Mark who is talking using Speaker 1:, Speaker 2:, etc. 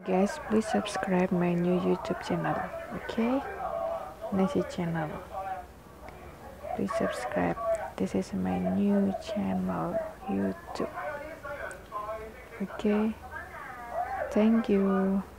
Speaker 1: Guys, please subscribe my new YouTube channel. Okay, Nasi channel. Please subscribe. This is my new channel YouTube. Okay, thank you.